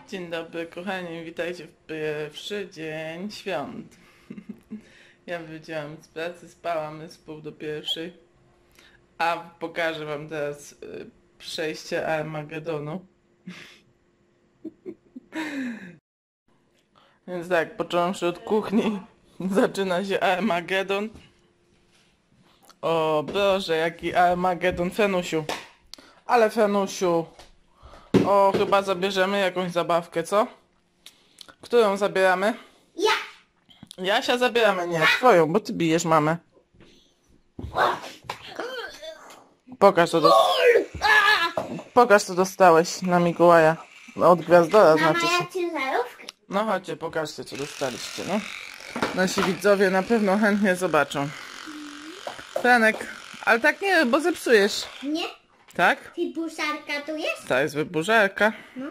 Dzień dobry kochani, witajcie w pierwszy dzień świąt. Ja wychodziłam z pracy, spałam, jest 12:30, a pokażę wam teraz przejście Armagedonu. Więc tak, począwszy od kuchni, zaczyna się Armagedon. O Boże, jaki Armagedon, Fenusiu. Ale Fenusiu, o, chyba zabierzemy jakąś zabawkę, co? Którą zabieramy? Ja! Jasia zabieramy, nie, twoją, bo ty bijesz mamę. Pokaż co dostałeś na Mikołaja. Od Gwiazdora znaczy Mama, się. ja ciężarówkę. No chodźcie, pokażcie co dostaliście, no. Nasi widzowie na pewno chętnie zobaczą. Franek, ale tak nie, bo zepsujesz. Nie? Tak? Wybuszarka tu jest? Ta jest wyburzarka. No.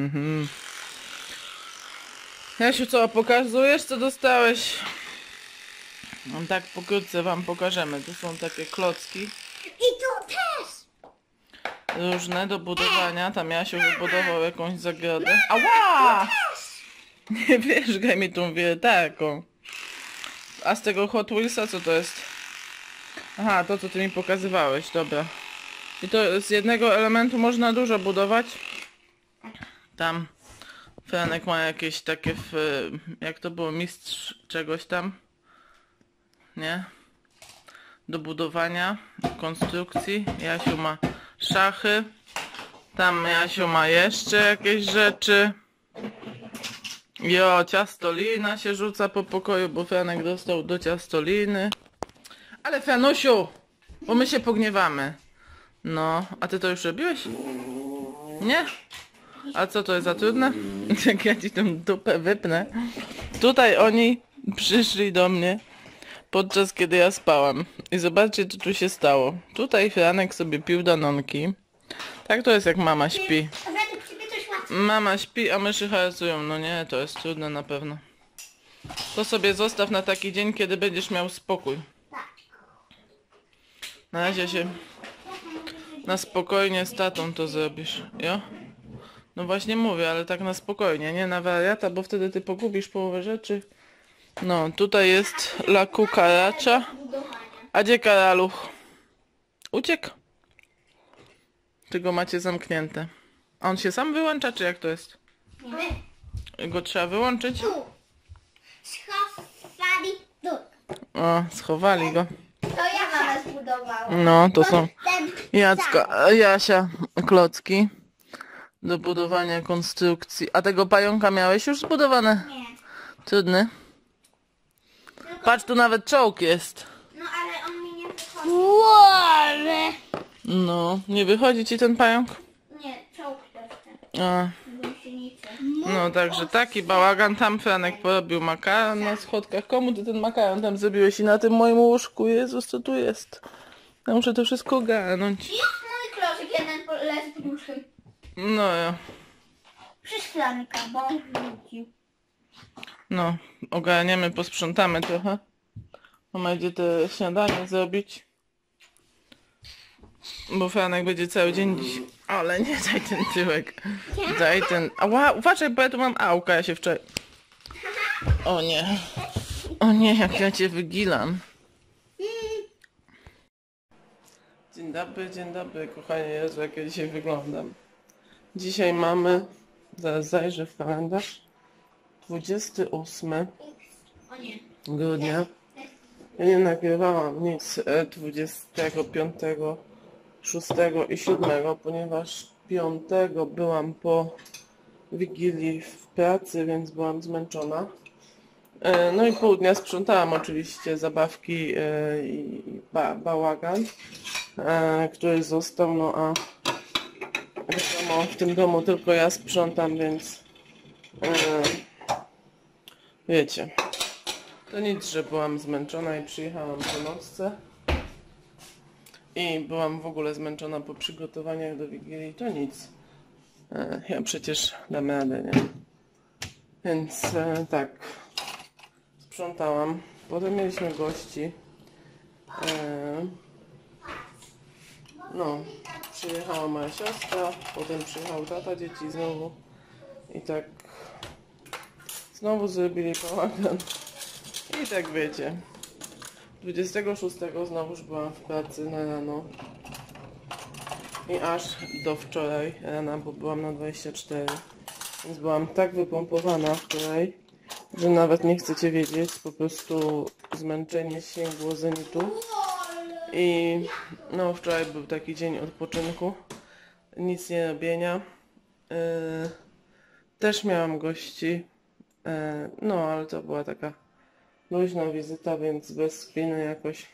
Jasiu, co pokazujesz, co dostałeś? No tak pokrótce wam pokażemy. Tu są takie klocki I tu też! różne do budowania. Tam Jasiu wybudował jakąś zagrodę. Ała! Nie wierzgaj mi tą wiertarką. A z tego Hot Wheelsa co to jest? Aha, to co ty mi pokazywałeś, dobra. I to z jednego elementu można dużo budować. Tam Franek ma jakieś takie, jak to było, mistrz czegoś tam, nie? Do budowania, konstrukcji. Jasiu ma szachy. Tam Jasiu ma jeszcze jakieś rzeczy. Jo, ciastolina się rzuca po pokoju, bo Franek dostał do ciastoliny. Ale Franusiu, bo my się pogniewamy. No, a ty to już robiłeś? Nie? A co to jest za trudne? Jak ja ci tę dupę wypnę. Tutaj oni przyszli do mnie podczas kiedy ja spałam. I zobaczcie co tu się stało. Tutaj Franek sobie pił danonki. Tak to jest jak mama śpi. Mama śpi, a myszy hałacują. No nie, to jest trudne na pewno. To sobie zostaw na taki dzień, kiedy będziesz miał spokój. Na razie się na spokojnie z tatą to zrobisz. Jo? No właśnie mówię, ale tak na spokojnie, nie na wariata, bo wtedy ty pogubisz połowę rzeczy. No, tutaj jest la cucaracha. A gdzie karaluch? Uciekł? Czy go macie zamknięte? A on się sam wyłącza, czy jak to jest? Nie. Go trzeba wyłączyć? Tu. Schowali tu. O, schowali go. To ja mama zbudowała. No, to są Jacka. Jasia klocki do budowania konstrukcji. A tego pająka miałeś już zbudowane? Nie. Trudny. Patrz, tu nawet czołg jest. No ale on mi nie wychodzi. Łole. No, nie wychodzi ci ten pająk? Nie, czołg jeszcze. A, Gąsienicy. no, także taki bałagan. Tam Franek porobił makaron na schodkach. Komu ty ten makaron tam zrobiłeś? I na tym moim łóżku? Jezus, co tu jest? Ja muszę to wszystko ogarnąć. Jest mój kloszek, jeden leży pod łóżkiem. No, ja. Przy szklanka, bo on wrócił. No, ogarniemy, posprzątamy trochę. Mama idzie te śniadanie zrobić. Bo Franek będzie cały dzień dziś. Ale nie, daj ten tyłek. Daj ten... Ała, uważaj, bo ja tu mam auka, ja się wczoraj... O nie. O nie, jak ja cię wygilam. Dzień dobry, kochani, Jezu, jak ja dzisiaj wyglądam. Dzisiaj mamy... Zaraz zajrzę w kalendarz. 28 O nie. grudnia. Ja nie nagrywałam nic 25, 6 i 7, ponieważ 5 byłam po Wigilii w pracy, więc byłam zmęczona. No i pół dnia sprzątałam oczywiście zabawki i bałagan, który został, no a wiadomo, w tym domu tylko ja sprzątam, więc wiecie. To nic, że byłam zmęczona i przyjechałam po nocce. I byłam w ogóle zmęczona po przygotowaniach do Wigilii. To nic. Ja przecież dam radę, nie? Więc tak. Sprzątałam. Potem mieliśmy gości. No. Przyjechała moja siostra. Potem przyjechał tata dzieci znowu. I tak znowu zrobili bałagan. I tak wiecie. 26 znowuż byłam w pracy na rano. I aż do wczoraj rana, bo byłam na 24. Więc byłam tak wypompowana wczoraj, że nawet nie chcecie wiedzieć. Po prostu zmęczenie sięgło zenitu. I no wczoraj był taki dzień odpoczynku. Nic nie robienia. Też miałam gości. No ale to była taka luźna wizyta, więc bez spiny jakoś.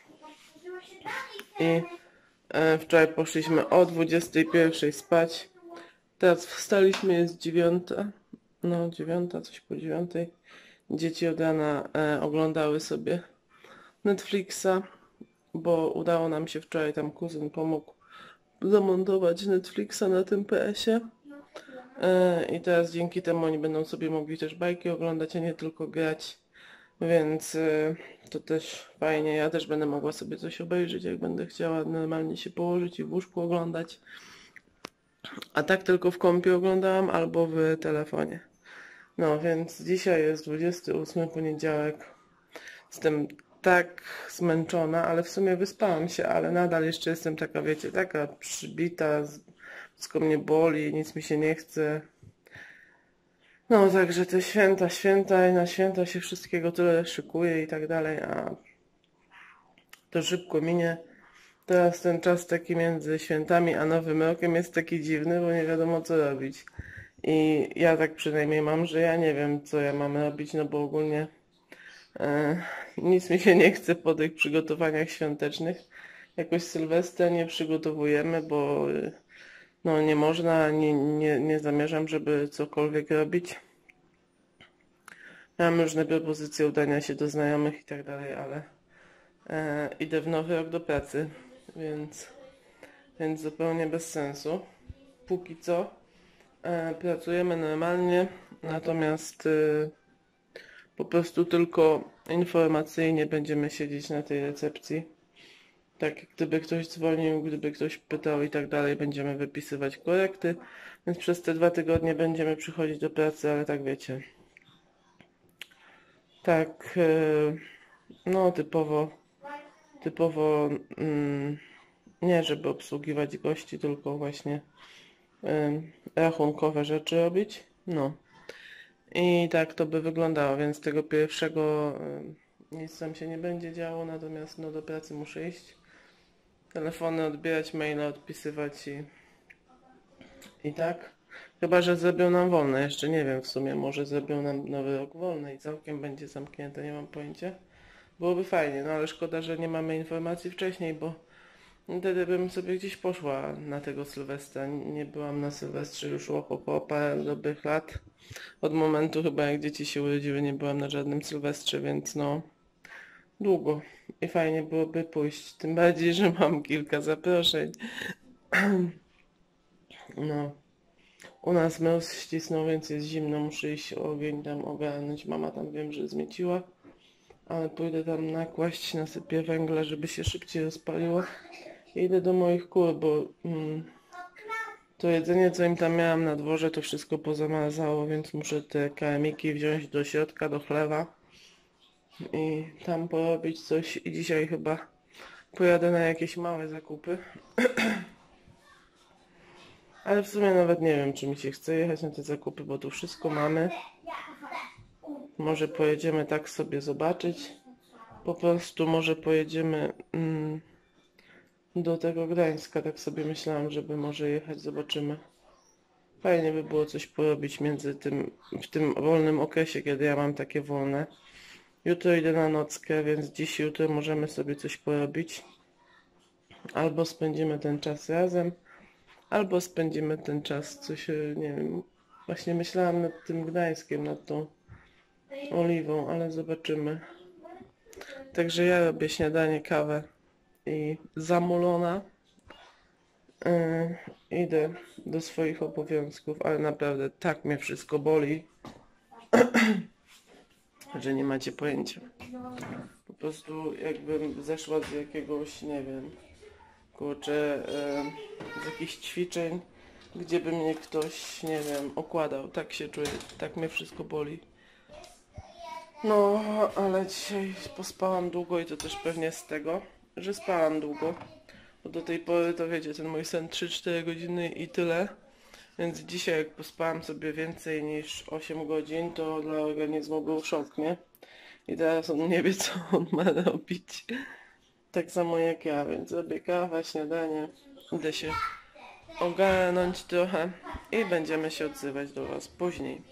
I wczoraj poszliśmy o 21 spać. Teraz wstaliśmy, jest 9. No 9, coś po 9. Dzieci od rana oglądały sobie Netflixa, bo udało nam się wczoraj, tam kuzyn pomógł zamontować Netflixa na tym PS-ie. I teraz dzięki temu oni będą sobie mogli też bajki oglądać, a nie tylko grać. Więc to też fajnie. Ja też będę mogła sobie coś obejrzeć, jak będę chciała normalnie się położyć i w łóżku oglądać. A tak tylko w kompie oglądałam albo w telefonie. No więc dzisiaj jest 28 poniedziałek. Jestem tak zmęczona, ale w sumie wyspałam się, ale nadal jeszcze jestem taka, wiecie, taka przybita, wszystko mnie boli, nic mi się nie chce. No także te święta i na święta się wszystkiego tyle szykuje i tak dalej, a to szybko minie. Teraz ten czas taki między świętami a Nowym Rokiem jest taki dziwny, bo nie wiadomo co robić. I ja tak przynajmniej mam, że ja nie wiem co ja mam robić, no bo ogólnie nic mi się nie chce po tych przygotowaniach świątecznych. Jakoś Sylwestra nie przygotowujemy, bo no nie można, nie zamierzam, żeby cokolwiek robić. Mam różne propozycje udania się do znajomych i tak dalej, ale idę w Nowy Rok do pracy, więc zupełnie bez sensu. Póki co pracujemy normalnie, natomiast po prostu tylko informacyjnie będziemy siedzieć na tej recepcji. Tak, gdyby ktoś dzwonił, gdyby ktoś pytał i tak dalej, będziemy wypisywać korekty, więc przez te 2 tygodnie będziemy przychodzić do pracy, ale tak wiecie. Tak, no typowo nie żeby obsługiwać gości, tylko właśnie rachunkowe rzeczy robić. No. I tak to by wyglądało, więc tego pierwszego nic tam się nie będzie działo, natomiast no do pracy muszę iść. Telefony odbierać, maile odpisywać i tak. Chyba że zrobią nam wolne, jeszcze nie wiem w sumie, może zrobią nam Nowy Rok wolny i całkiem będzie zamknięte, nie mam pojęcia. Byłoby fajnie, no ale szkoda, że nie mamy informacji wcześniej, bo wtedy bym sobie gdzieś poszła na tego Sylwestra. Nie byłam na Sylwestrze już po parę dobrych lat. Od momentu chyba jak dzieci się urodziły nie byłam na żadnym Sylwestrze, więc no długo. I fajnie byłoby pójść, tym bardziej, że mam kilka zaproszeń. No. U nas mróz ścisnął, więc jest zimno, muszę iść ogień tam ogarnąć. Mama tam wiem, że zmieciła, ale pójdę tam nakłaść, nasypię węgla, żeby się szybciej rozpaliło. I idę do moich kur, bo to jedzenie, co im tam miałam na dworze, to wszystko pozamarzało, więc muszę te karmiki wziąć do środka, do chlewa i tam porobić coś. I dzisiaj chyba pojadę na jakieś małe zakupy. Ale w sumie nawet nie wiem, czy mi się chce jechać na te zakupy, bo tu wszystko mamy. Może pojedziemy tak sobie zobaczyć. Po prostu może pojedziemy do tego Gdańska. Tak sobie myślałam, żeby może jechać, zobaczymy. Fajnie by było coś porobić między w tym wolnym okresie, kiedy ja mam takie wolne. Jutro idę na nockę, więc dziś, jutro możemy sobie coś porobić. Albo spędzimy ten czas razem, albo spędzimy ten czas coś, nie wiem, właśnie myślałam nad tym Gdańskiem, nad tą oliwą, ale zobaczymy. Także ja robię śniadanie, kawę i zamulona idę do swoich obowiązków, ale naprawdę tak mnie wszystko boli, że nie macie pojęcia. Po prostu jakbym zeszła z jakiegoś, nie wiem, kurczę, z jakichś ćwiczeń, gdzie by mnie ktoś, nie wiem, okładał. Tak się czuję, tak mnie wszystko boli. No, ale dzisiaj pospałam długo i to też pewnie z tego, że spałam długo. Bo do tej pory to wiecie, ten mój sen 3-4 godziny i tyle. Więc dzisiaj jak pospałam sobie więcej niż 8 godzin, to dla organizmu był szok, nie? I teraz on nie wie, co on ma robić. Tak samo jak ja, więc robię kawę, śniadanie. Idę się ogarnąć trochę i będziemy się odzywać do was później.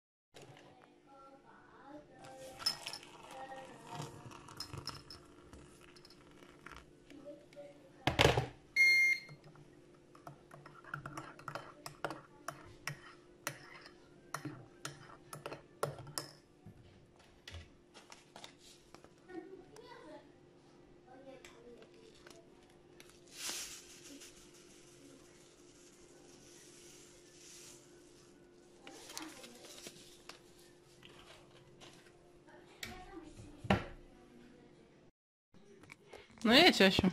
No jedź, Asiu.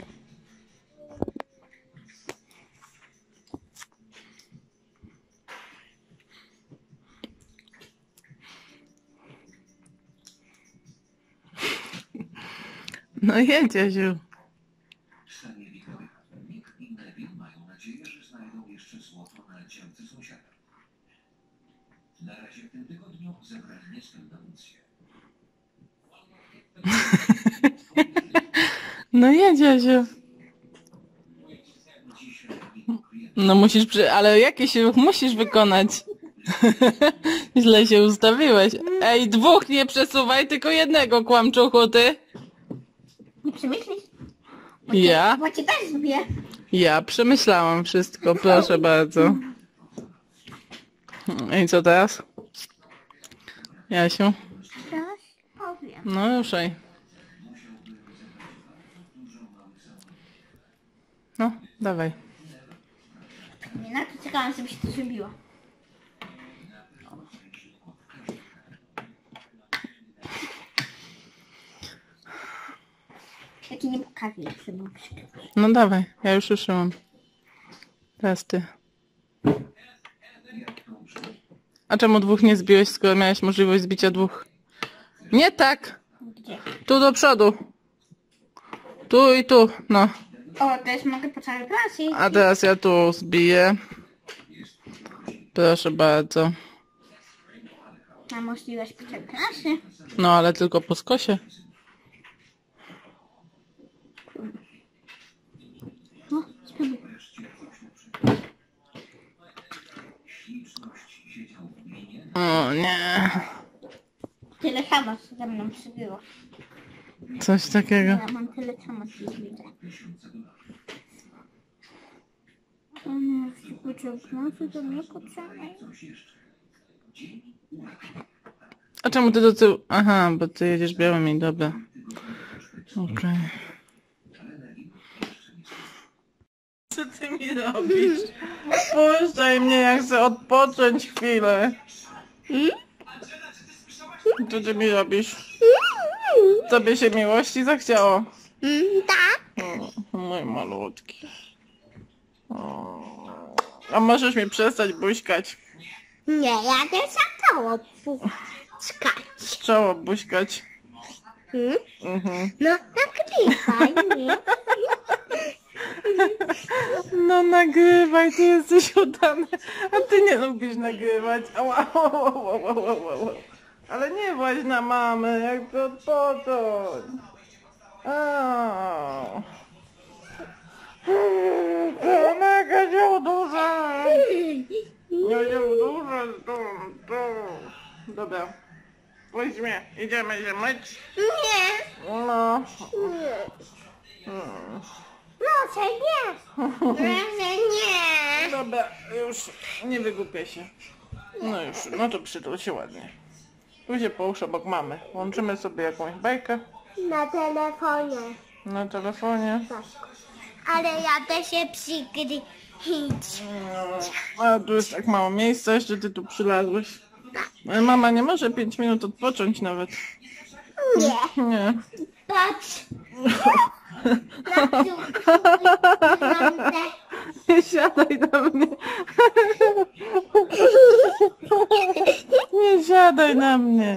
No jedź, Asiu. Nick i Neville mają nadzieję, że znajdą jeszcze złoto na działce sąsiada. Na razie w tym tygodniu zebrali niespełna uncję. No jedź, Asiu. No musisz, ale jakiś ruch musisz wykonać. Źle się ustawiłeś. Ej, dwóch nie przesuwaj, tylko jednego, kłamczuchu, ty. Nie przemyślisz? Ja? Bo cię też lubię. Ja przemyślałam wszystko, proszę bardzo. I co teraz? Jasiu? Teraz powiem. No ruszaj. No, dawaj. Na to czekałam, żeby się to zrobiło. Taki nie pokazuję sobie. No dawaj, ja już ruszyłam. Teraz ty. A czemu dwóch nie zbiłeś, skoro miałeś możliwość zbicia dwóch? Nie tak! Gdzie? Tu do przodu. Tu i tu, no. O, teraz mogę po całej planszy. A teraz ja tu zbiję. Proszę bardzo. Mam możliwość po całej planszy. No ale tylko po skosie. No, spróbuj. O nie. Tyle samo ze mną przybyło. Coś takiego. Ja mam tyle samo, co widzę. Pociąg nocy to mnie potrzebne. A czemu ty do tyłu? Aha, bo ty jedziesz białymi, dobra. Okej. Co ty mi robisz? Puszczaj mnie, ja chcę odpocząć chwilę. Co ty mi robisz? Tobie się miłości zachciało? Tak? O, mój malutki. O. A możesz mi przestać buźkać? Nie, ja też chciałam puszczać. Czoło buźkać. Mhm. No, nagrywaj mnie. No nagrywaj, ty jesteś udany. A ty nie lubisz nagrywać. Ała, ała, ała, ała, ała. Ale nie właź na mamę, jak to odpocząć. Pomagaj się uduszę. Nie się uduszę stąd. Dobra. Puść mnie, idziemy się myć. Nie, No. proszę nie. Proszę nie. Dobra, już nie wygłupię się. No już, no to przytul się ładnie. Tu się połóż obok mamy. Łączymy sobie jakąś bajkę Na telefonie. na telefonie. Ale ja też się przykryć. No, a tu jest tak mało miejsca, jeszcze ty tu przylazłeś. Ale mama nie może 5 minut odpocząć nawet. Nie. Nie. Patrz. Nie siadaj na mnie. Nie siadaj na mnie.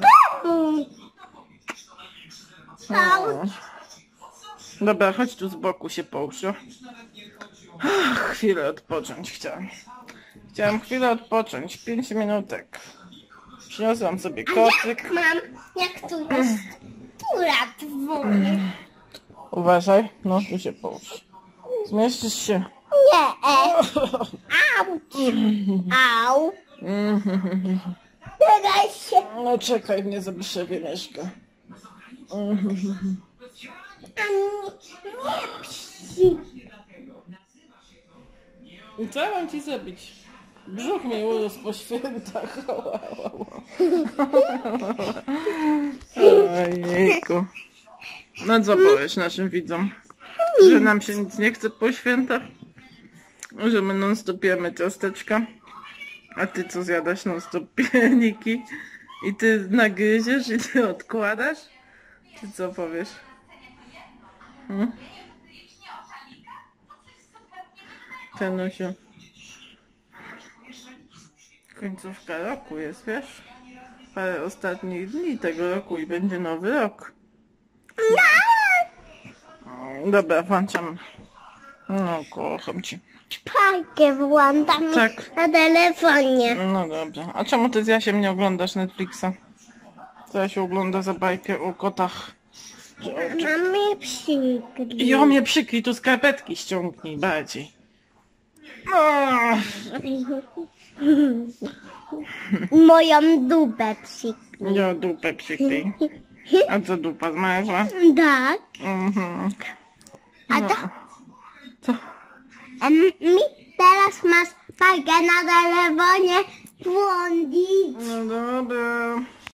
Dobra, chodź tu z boku się połóż. O. Chwilę odpocząć chciałam. Chciałam chwilę odpocząć. 5 minutek. Przyniosłam sobie kocyk. Mam, jak tu jest tura dwóch. Uważaj, no tu się połóż. Zmieścisz się. Nie. Auć. Au. Czekaj się. No czekaj, mnie zabrzewie mieszka. Nie psi. I co mam ci zrobić? Brzuch mi urósł po świętach. Ojejku. No co powiesz naszym widzom? Że nam się nic nie chce po świętach? Że my non stop jemy ciasteczka? A ty co zjadasz non stop pierniki? I ty nagryziesz i ty odkładasz? Ty co powiesz? Tenusiu. Końcówka roku jest, wiesz? Parę ostatnich dni tego roku i będzie nowy rok. Dobra, włączam. No, kocham cię. Pajkę włączam Tak. na telefonie. No dobrze. A czemu ty z Jasiem nie oglądasz Netflixa? Co Jasiu ogląda za bajkę o kotach? Mamy przykry. I o mnie przykryj, tu skarpetki ściągnij bardziej. Moją dupę przykry. Ja dupę przykryj. A co dupa zmarzła? Tak. Mhm. A to... Co? A mi teraz masz pajkę na telefonie włączyć. No dobra.